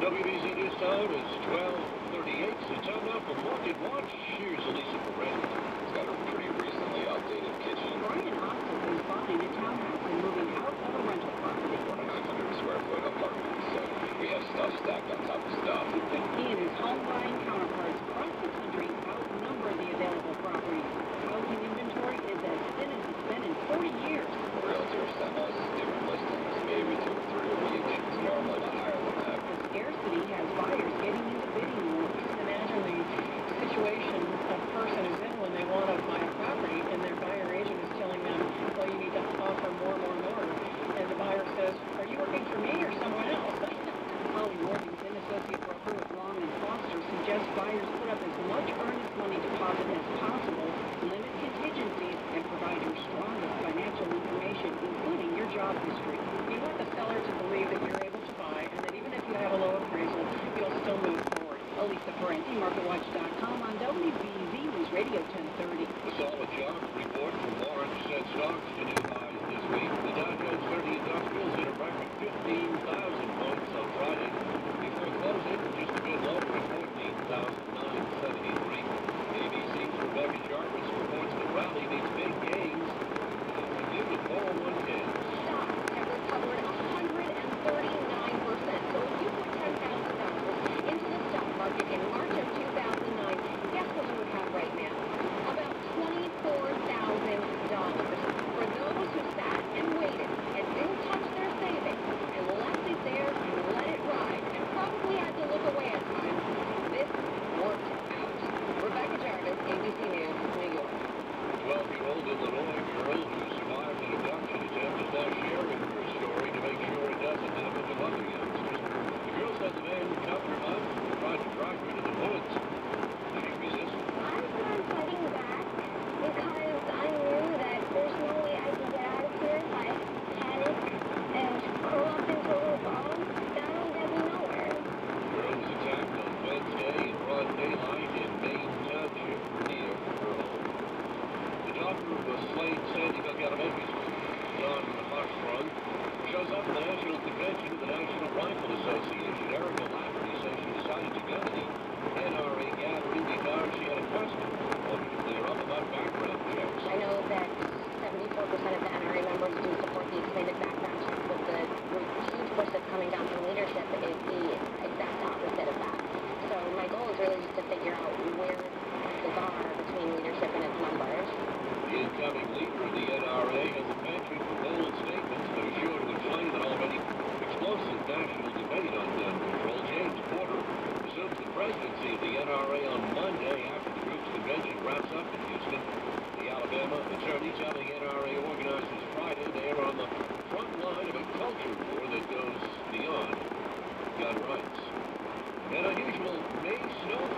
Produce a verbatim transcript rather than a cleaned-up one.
W B Z News time is twelve thirty-eight. So time now for Market Watch. Here's Elisa Perez. It's got a pretty recently outdated kitchen. Brian Austin is buying a townhouse and moving out of a rental property. twenty-nine hundred square foot apartment. So we have stuff stacked on top of stuff. He and his home buying counterparts across the country outnumber the available properties. Housing inventory is as thin as it's been in forty years. Realtors send us different listings, maybe two or three a week. It's normally not higher than that. The scarcity has buyers getting into bidding wars. Imagine the situation a person is in when they want to buy a property and their buyer agent is telling them, well, you need to offer more, more, more. And the buyer says, are you working for me or someone else? Holly Worthington, associate broker with Long and Foster, suggests buyers put up as much earnest money deposit as possible, limit contingencies, and provide your strongest financial information, including your job history. You want the seller to believe that you're able to buy and that even if you have a low appraisal, you'll still move forward. Elisa Parenti, Market Watch dot com on W B Z News Radio ten thirty. A solid job report from Lawrence said stocks to new highs this week. The Dow Jones thirty Industrials hit a record fifteen thousand points on Friday. Before closing, just a bit lower at fourteen thousand nine hundred seventy-three. A B C's Rebecca Jarvis reports the rally means big gains. And give the four oh one k. Stocks have recovered one hundred thirty-nine percent. So if you put ten thousand dollars into the stock market in March of two thousand nine, guess what you would have right now? About twenty-four thousand dollars. For those who sat and waited and didn't touch their savings and left it there and let it ride and probably had to look away at times, this worked out. Rebecca Jarvis, A B C News, New York. twelve-year-old Illinois girl who survived an abduction attempt is now sharing her story to make sure it doesn't happen to other youngsters. The girl said the man covered her up and tried to drive her into the woods. She resisted. I started fighting back because I knew that there's no way I can get out of here if I panic and curl up into a little ball. That'll get me nowhere. The girl was attacked on Wednesday in broad daylight in Maine Turnpike near her home. The daughter of a Slade Sandy Hook Elementary School, Don Hartstrong, shows up at the National Convention of the National Rifle Association. Erica Lafferty says she decided to go to the N R A gathering because she had a question wanted to clear up about background checks. I know that seventy-four percent of the N R A members do support the expanded background check, but the huge push that's coming down from leadership is the exact opposite of that. So my goal is really just to figure out where the are between leadership and its members. The incoming leader of the N R A has a penchant for bold statements that are sure to inflame an already explosive national debate on gun control. James Porter assumes the presidency of the N R A on Monday after the group's convention wraps up in Houston. The Alabama attorney telling N R A organizers Friday they are on the front line of a culture war that goes beyond gun rights. An unusual May snow